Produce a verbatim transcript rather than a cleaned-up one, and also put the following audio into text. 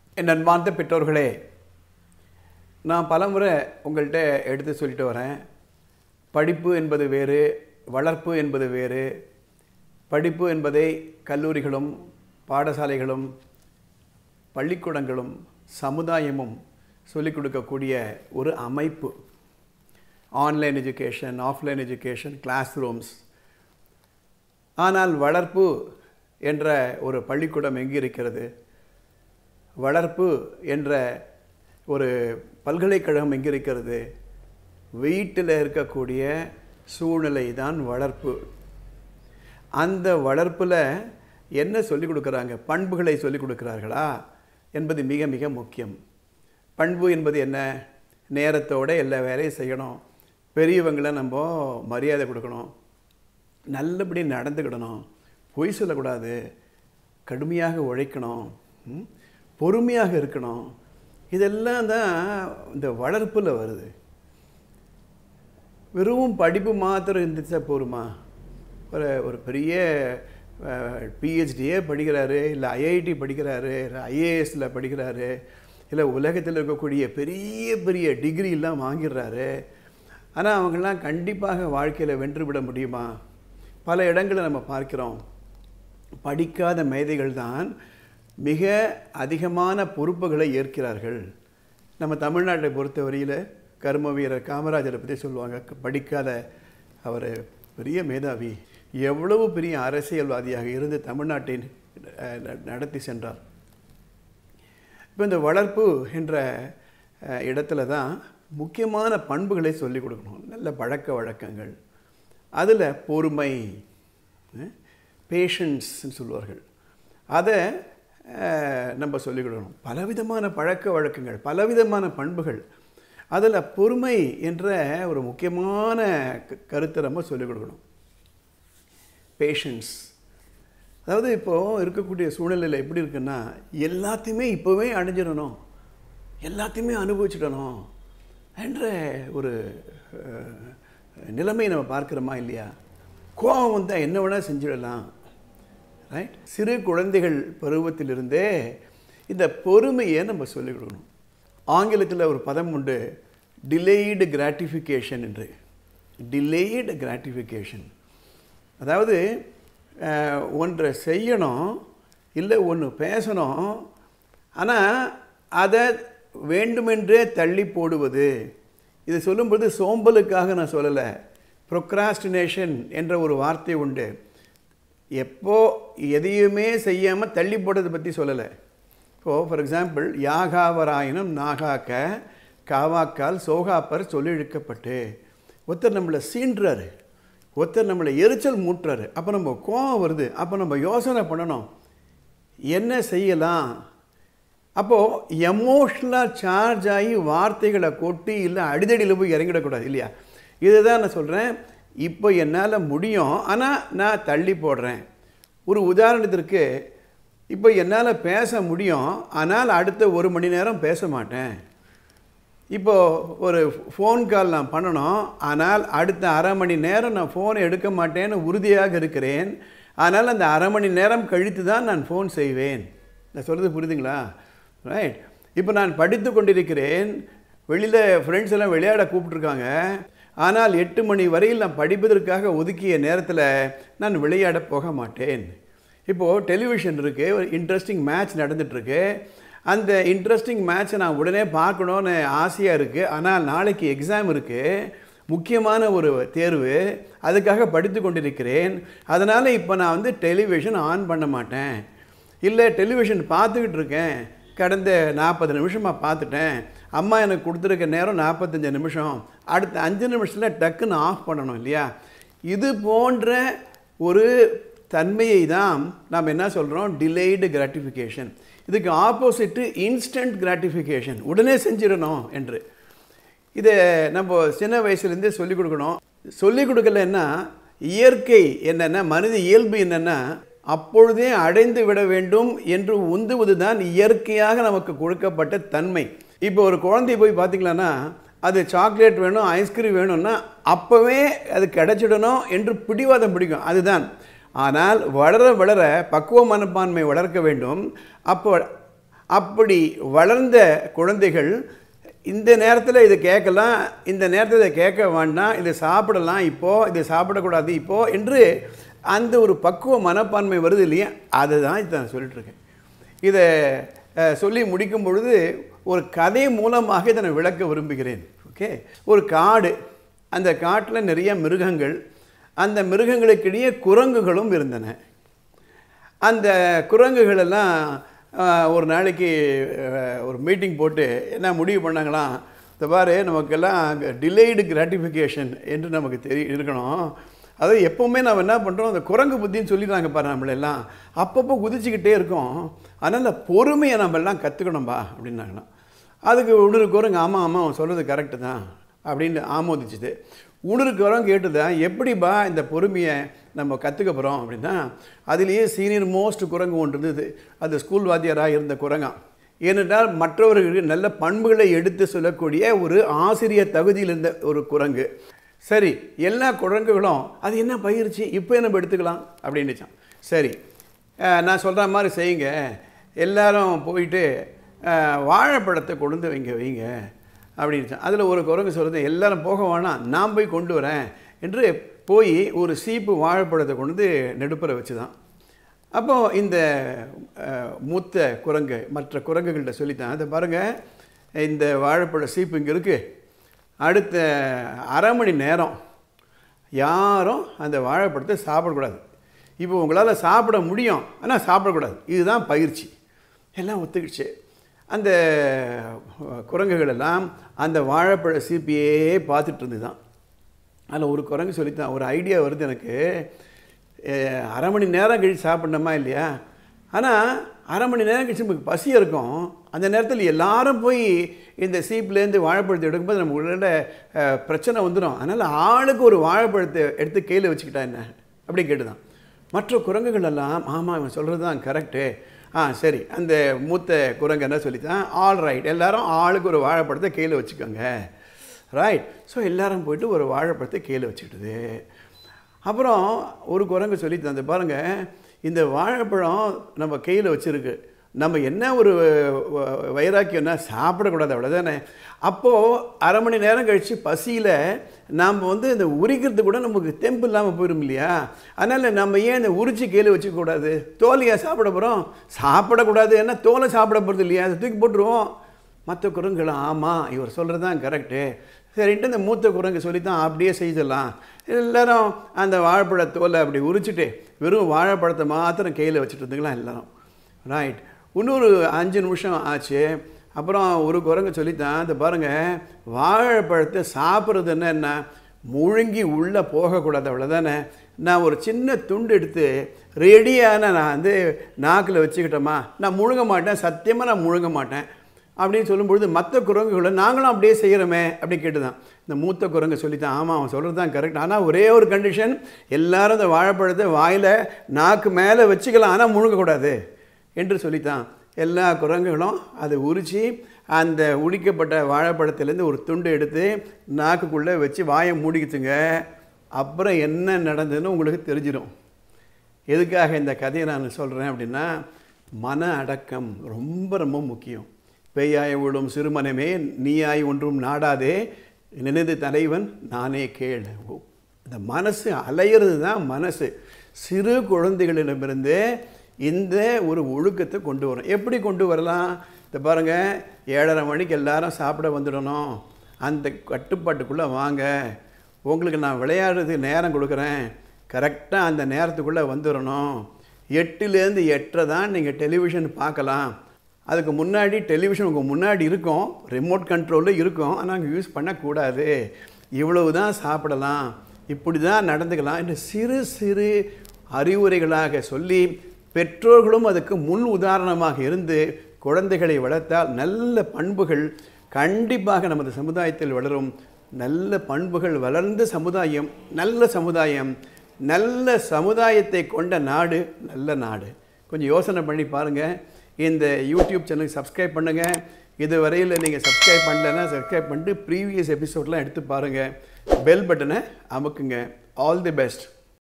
என் அன்பார்ந்த பெற்றோர்களே, நான் பலமுறை உங்கள்கிட்ட எடுத்து சொல்லிட்டு வரேன். படிப்பு என்பது வேறு, வளர்ப்பு என்பது வேறு. படிப்பு என்பதை கல்லூரிகளும் பாடசாலைகளும் பள்ளிக்கூடங்களும் சமுதாயமும் சொல்லிக் கொடுக்கக்கூடிய ஒரு அமைப்பு. Online education, offline education, classrooms. ஆனால் வளர்ப்பு என்ற ஒரு பள்ளிக்கூடம் எங்கே இருக்கிறது? வளர்ப்பு என்ற ஒரு பல்கலைக்கழகம் எங்கே இருக்கிறது? வீட்டில் இருக்கக்கூடிய சூழ்நிலை தான் வளர்ப்பு. அந்த வளர்ப்பில் என்ன சொல்லிக் கொடுக்குறாங்க? பண்புகளை சொல்லிக் கொடுக்குறார்களா என்பது மிக மிக முக்கியம். பண்பு என்பது என்ன? நேரத்தோடு எல்லா வேலையும் செய்யணும், பெரியவங்களை நம்ம மரியாதை கொடுக்கணும், நல்லபடி நடந்துக்கிடணும், பொய் சொல்லக்கூடாது, கடுமையாக உழைக்கணும், பொறுமையாக இருக்கணும். இதெல்லாம் தான் இந்த வளர்ப்பில் வருது. வெறும் படிப்பு மாத்திரம் இருந்துச்சா போருமா? ஒரு ஒரு பெரிய பிஹெச்டியே படிக்கிறாரு, இல்லை ஐஐடி படிக்கிறாரு, இல்லை ஐஏஎஸில் படிக்கிறாரு, இல்லை உலகத்தில் இருக்கக்கூடிய பெரிய பெரிய டிகிரிலாம் வாங்கிடுறாரு. ஆனால் அவங்களாம் கண்டிப்பாக வாழ்க்கையில் வென்றுவிட முடியுமா? பல இடங்களை நம்ம பார்க்கிறோம். படிக்காத மேதைகள் தான் மிக அதிகமான பொறுப்புகளை ஏற்கிறார்கள். நம்ம தமிழ்நாட்டை பொறுத்தவரையில் கர்ம வீரர் காமராஜரை பற்றி சொல்லுவாங்க. படிக்காத அவர் பெரிய மேதாவி, எவ்வளவு பெரிய அரசியல்வாதியாக இருந்து தமிழ்நாட்டை நடத்தி சென்றார். இப்போ இந்த வளர்ப்பு என்ற இடத்துல தான் முக்கியமான பண்புகளை சொல்லிக் கொடுக்கணும். நல்ல பழக்க வழக்கங்கள், அதில் பொறுமை, பேஷன்ஸ்ன்னு சொல்லுவார்கள், அதை நம்ம சொல்லிக் கொடுக்கணும். பலவிதமான பழக்க வழக்கங்கள், பலவிதமான பண்புகள், அதில் பொறுமை என்ற ஒரு முக்கியமான கருத்தை நம்ம சொல்லிக் கொடுக்கணும். பேஷன்ஸ். அதாவது இப்போது இருக்கக்கூடிய சூழ்நிலையில் எப்படி இருக்குன்னா, எல்லாத்தையுமே இப்போவே அடைஞ்சிடணும், எல்லாத்தையுமே அனுபவிச்சிடணும் என்ற ஒரு நிலைமையை நம்ம பார்க்குறோமா இல்லையா? கோபம் வந்தால் என்ன வேணால் செஞ்சிடலாம், ரைட்? சிறு குழந்தைகள் பருவத்திலிருந்தே இந்த பொறுமையை நம்ம சொல்லிக் கொடுக்கணும். ஆங்கிலத்தில் ஒரு பதம் உண்டு, டிலேய்டு கிராட்டிஃபிகேஷன் என்று. டிலேய்டு கிராட்டிஃபிகேஷன், அதாவது ஒன்றை செய்யணும், இல்லை ஒன்று பேசணும், ஆனால் அதை வேண்டுமென்றே தள்ளி போடுவது. இது சொல்லும்போது சோம்பலுக்காக நான் சொல்லலை. ப்ரொக்ராஸ்டினேஷன் என்ற ஒரு வார்த்தை உண்டு. எப்போ எதையுமே செய்யாமல் தள்ளி போடுறதை பற்றி சொல்லலை. இப்போது ஃபார் எக்ஸாம்பிள், யாகாவராயினும் நாகாக்க காவாக்கால் சோகாப்பர் சொல்லி இழுக்கப்பட்டு. ஒருத்தர் நம்மளை சீன்றாரு, ஒருத்தர் நம்மளை எரிச்சல் மூட்டுறாரு. அப்போ நம்ம கோபம் வருது. அப்போ நம்ம யோசனை பண்ணணும், என்ன செய்யலாம்? அப்போது எமோஷ்னலாக சார்ஜ் ஆகி வார்த்தைகளை கொட்டி இல்லை அடிதடியில் போய் இறங்கிடக்கூடாது இல்லையா? இதுதான் நான் சொல்கிறேன். இப்போ என்னால் முடியும், ஆனால் நான் தள்ளி போடுறேன். ஒரு உதாரணத்திற்கு, இப்போ என்னால் பேச முடியும், ஆனால் அடுத்த ஒரு மணி நேரம் பேச மாட்டேன். இப்போது ஒரு ஃபோன் கால் நான் பண்ணணும், ஆனால் அடுத்த அரை மணி நேரம் நான் ஃபோனை எடுக்க மாட்டேன்னு உறுதியாக இருக்கிறேன். ஆனால் அந்த அரை மணி நேரம் கழித்து தான் நான் ஃபோன் செய்வேன். நான் சொல்கிறது புரியுதுங்களா? ரைட். இப்போ நான் படித்து கொண்டிருக்கிறேன், வெளியில் ஃப்ரெண்ட்ஸ் எல்லாம் விளையாட கூப்பிட்ருக்காங்க, ஆனால் எட்டு மணி வரையில் நான் படிப்பதற்காக ஒதுக்கிய நேரத்தில் நான் விளையாட போக மாட்டேன். இப்போது டெலிவிஷன் இருக்குது, ஒரு இன்ட்ரெஸ்டிங் மேட்ச் நடந்துகிட்ருக்கு. அந்த இன்ட்ரெஸ்டிங் மேட்ச்சை நான் உடனே பார்க்கணுன்னு ஆசையாக இருக்குது, ஆனால் நாளைக்கு எக்ஸாம் இருக்குது, முக்கியமான ஒரு தேர்வு, அதுக்காக படித்து கொண்டிருக்கிறேன். அதனால் இப்போ நான் வந்து டெலிவிஷன் ஆன் பண்ண மாட்டேன். இல்லை, டெலிவிஷன் பார்த்துக்கிட்டு இருக்கேன், கடந்த நாற்பது நிமிஷமாக பார்த்துட்டேன், அம்மா எனக்கு கொடுத்துருக்க நேரம் நாற்பத்தஞ்சு நிமிஷம், அடுத்த அஞ்சு நிமிஷத்தில் டக்குன்னு ஆஃப் பண்ணணும் இல்லையா? இது போன்ற ஒரு தன்மையை தான் நாம் என்ன சொல்கிறோம்? Delayed gratification. இதுக்கு ஆப்போசிட்டு இன்ஸ்டன்ட் கிராட்டிஃபிகேஷன், உடனே செஞ்சிடணும் என்று. இதை நம்ம சின்ன வயசுலேருந்தே சொல்லிக் கொடுக்கணும். சொல்லிக் கொடுக்கலன்னா இயற்கை என்னென்னா, மனித இயல்பு என்னென்னா, அப்பொழுதே அடைந்து விட வேண்டும் என்று உந்துவது தான் இயற்கையாக நமக்கு கொடுக்கப்பட்ட தன்மை. இப்போ ஒரு குழந்தை போய் பார்த்திங்களான்னா, அது சாக்லேட் வேணும், ஐஸ்கிரீம் வேணும்னா அப்போவே அது கிடைச்சிடணும் என்று பிடிவாதம் பிடிக்கும், அதுதான். ஆனால் வளர வளர பக்குவ மனப்பான்மை வளர்க்க வேண்டும். அப்போ அப்படி வளர்ந்த குழந்தைகள் இந்த நேரத்தில் இதை கேட்கலாம், இந்த நேரத்தில் இதை கேட்க வேண்டாம், இதை சாப்பிடலாம் இப்போது, இதை சாப்பிடக்கூடாது இப்போது என்று அந்த ஒரு பக்குவ மனப்பான்மை வருது இல்லையா, அதுதான் இதை நான் சொல்லிட்டுருக்கேன். இதை சொல்லி முடிக்கும் பொழுது ஒரு கதை மூலமாக இதை நான் விளக்க விரும்புகிறேன். ஓகே, ஒரு காடு, அந்த காட்டில் நிறைய மிருகங்கள், அந்த மிருகங்களுக்கிடையே குரங்குகளும் இருந்தன. அந்த குரங்குகளெல்லாம் ஒரு நாளைக்கு ஒரு மீட்டிங் போட்டு என்ன முடிவு பண்ணாங்களாம், இந்த பாரு நமக்கெல்லாம் டிலேய்டு கிராட்டிஃபிகேஷன் என்று நமக்கு தெரிய இருக்கணும். அதாவது எப்போவுமே நம்ம என்ன பண்ணுறோம், அந்த குரங்கு புத்தின்னு சொல்லிடுறாங்க பாரு நம்மளெல்லாம், அப்பப்போ குதிச்சுக்கிட்டே இருக்கோம். அதனால் பொறுமையை நம்மெல்லாம் கற்றுக்கணும்பா அப்படின்னாங்களாம். அதுக்கு உணரு குரங்கு ஆமாம் ஆமாம் அவன் சொல்கிறது கரெக்டு தான் அப்படின்னு ஆமோதிச்சுது. உணருக்கு வரோம் கேட்டுதான், எப்படிப்பா இந்த பொறுமையை நம்ம கற்றுக்க போகிறோம் அப்படின்னா, அதுலேயே சீனியர் மோஸ்ட் குரங்கு ஒன்று இருந்தது. அது ஸ்கூல் வாத்தியாராக இருந்த குரங்காம். ஏனென்றால் மற்றவர்களுக்கு நல்ல பண்புகளை எடுத்து சொல்லக்கூடிய ஒரு ஆசிரியர் தகுதியில் இருந்த ஒரு குரங்கு. சரி, எல்லா குரங்குகளும் அது என்ன பயிற்சி இப்போ நம்ம எடுத்துக்கலாம் அப்படின்னுச்சான். சரி, நான் சொல்கிற மாதிரி செய்யுங்க, எல்லாரும் போயிட்டு வாழைப்பழத்தை கொண்டு வைங்க வைங்க அப்படின்னுச்சான். அதில் ஒரு குரங்கு சொல்கிறது, எல்லாரும் போக வேணாம், நான் போய் கொண்டு வரேன் என்று போய் ஒரு சீப்பு வாழைப்பழத்தை கொண்டு வந்து நெடுப்பறை வச்சு தான். அப்போது இந்த மூத்த குரங்கு மற்ற குரங்குகள்கிட்ட சொல்லித்தான், அதை பாருங்கள், இந்த வாழைப்பழ சீப்பு இங்கே இருக்குது, அடுத்த அரை மணி நேரம் யாரும் அந்த வாழைப்பழத்தை சாப்பிடக்கூடாது. இப்போ உங்களால் சாப்பிட முடியும், ஆனால் சாப்பிடக்கூடாது, இதுதான் பயிற்சி. எல்லாம் ஒத்துக்கிடுச்சு. அந்த குரங்குகளெல்லாம் அந்த வாழைப்பழ சீப்பியே பார்த்துட்டு இருந்து தான். அதில் ஒரு குரங்கு சொல்லித்தான், ஒரு ஐடியா வருது எனக்கு, அரை மணி நேரம் கழித்து சாப்பிட்ணுமா இல்லையா, ஆனால் அரை மணி நேரம் கழிச்சு நமக்கு பசி இருக்கும், அந்த நேரத்தில் எல்லாரும் போய் இந்த சீப்லேருந்து வாழைப்பழத்தை எடுக்கும்போது நம்ம உள்ள பிரச்சனை வந்துடும். அதனால் ஆளுக்கு ஒரு வாழைப்பழத்தை எடுத்து கையில் வச்சுக்கிட்டா என்ன அப்படி கேட்டுதான். மற்ற குரங்குகள் எல்லாம் ஆமாம் இவன் சொல்கிறது தான் கரெக்டு, ஆ சரி. அந்த மூத்த குரங்கு என்ன சொல்லித்தான், ஆல் ரைட், எல்லோரும் ஆளுக்கு ஒரு வாழைப்பழத்தை கையில் வச்சுக்கோங்க, ரைட். ஸோ எல்லோரும் போய்ட்டு ஒரு வாழைப்பழத்தை கையில் வச்சுக்கிட்டுது. அப்புறம் ஒரு குரங்கு சொல்லித்தான், அந்த பாருங்கள், இந்த வாழைப்பழம் நம்ம கையில் வச்சுருக்கு, நம்ம என்ன ஒரு வைராக்கியம்னா சாப்பிடக்கூடாது அவ்வளோதானே. அப்போது அரை மணி நேரம் கழித்து பசியில் நாம் வந்து இந்த உரிக்கிறது கூட நமக்கு தெம்பு இல்லாமல் போயிடும் இல்லையா, அதனால் நம்ம ஏன் இந்த உரிச்சி கையில் வச்சுக்கூடாது, தோலையாக சாப்பிட போகிறோம், சாப்பிடக்கூடாது, ஏன்னா தோலை சாப்பிட போகிறது இல்லையா, அதை தூக்கி போட்டுருவோம். மற்ற குரங்குகளும் ஆமாம் இவர் சொல்கிறது தான் கரெக்டு, சரின்ட்டு இந்த மூத்த குரங்கு சொல்லித்தான் அப்படியே செய்தலாம். எல்லோரும் அந்த வாழைப்பழ தோலை அப்படி உரிச்சிட்டு வெறும் வாழைப்பழத்தை மாத்திரம் கையில் வச்சுட்டு இருந்துக்கலாம் எல்லோரும், ரைட். இன்னொரு அஞ்சு நிமிஷம் ஆச்சு. அப்புறம் ஒரு குரங்கு சொல்லித்தான், இந்த பாருங்கள், வாழைப்பழத்தை சாப்பிட்றது என்ன முழுங்கி உள்ளே போகக்கூடாது அவ்வளோதானே, நான் ஒரு சின்ன துண்டு எடுத்து ரெடியான நான் வந்து நாக்கில் வச்சுக்கிட்டோமா, நான் முழுங்க மாட்டேன், சத்தியமாக நான் முழுங்க மாட்டேன் அப்படின்னு சொல்லும்பொழுது மற்ற குரங்குகளை நாங்களும் அப்படியே செய்கிறோமே அப்படி கேட்டு தான். இந்த மூத்த குரங்கு சொல்லித்தான், ஆமாம் அவன் சொல்கிறது தான் கரெக்ட், ஆனால் ஒரே ஒரு கண்டிஷன், எல்லோரும் இந்த வாழைப்பழத்தை வாயில் நாக்கு மேலே வச்சுக்கலாம், ஆனால் முழுங்கக்கூடாது என்று சொல்லித்தான். எல்லா குரங்குகளும் அதை உரித்து அந்த உரிக்கப்பட்ட வாழைப்பழத்திலேருந்து ஒரு துண்டு எடுத்து நாக்குக்குள்ளே வச்சு வாயை மூடிக்குச்சுங்க. அப்புறம் என்ன நடந்ததுன்னு உங்களுக்கு தெரிஞ்சிடும். எதுக்காக இந்த கதையை நான் சொல்கிறேன் அப்படின்னா, மன அடக்கம் ரொம்ப ரொம்ப முக்கியம். பேயாய விடும் சிறுமனமே நீயாய் ஒன்றும் நாடாதே, நினைது தலைவன் நானே கேள். இந்த மனசு அலையிறது தான் மனசு. சிறு குழந்தைகளிடமிருந்து இந்த ஒரு ஒழுக்கத்தை கொண்டு வரும். எப்படி கொண்டு வரலாம், இந்த பாருங்கள், ஏழரை மணிக்கு எல்லாரும் சாப்பிட வந்துடணும், அந்த கட்டுப்பாட்டுக்குள்ளே வாங்க, உங்களுக்கு நான் விளையாடுறதுக்கு நேரம் கொடுக்குறேன், கரெக்டாக அந்த நேரத்துக்குள்ளே வந்துடணும், எட்டுலேருந்து எட்டரை தான் நீங்கள் டெலிவிஷன் பார்க்கலாம், அதுக்கு முன்னாடி டெலிவிஷன் உங்கள் முன்னாடி இருக்கும், ரிமோட் கண்ட்ரோலில் இருக்கும், ஆனால் அங்கே யூஸ் பண்ணக்கூடாது, இவ்வளவு தான் சாப்பிடலாம், இப்படி தான் நடந்துக்கலாம் என்று சிறு சிறு அறிவுரைகளாக சொல்லி பெற்றோர்களும் அதுக்கு முன் உதாரணமாக இருந்து குழந்தைகளை வளர்த்தால் நல்ல பண்புகள் கண்டிப்பாக நமது சமுதாயத்தில் வளரும். நல்ல பண்புகள் வளர்ந்த சமுதாயம் நல்ல சமுதாயம், நல்ல சமுதாயத்தை கொண்ட நாடு நல்ல நாடு. கொஞ்சம் யோசனை பண்ணி பாருங்கள். இந்த யூடியூப் சேனலுக்கு சப்ஸ்கிரைப் பண்ணுங்கள். இது வரையில் நீங்கள் சப்ஸ்கிரைப் பண்ணலைன்னா சப்ஸ்கிரைப் பண்ணிட்டு ப்ரீவியஸ் எபிசோட்லாம் எடுத்து பாருங்கள். பெல் பட்டனை அமுக்குங்க. All the best.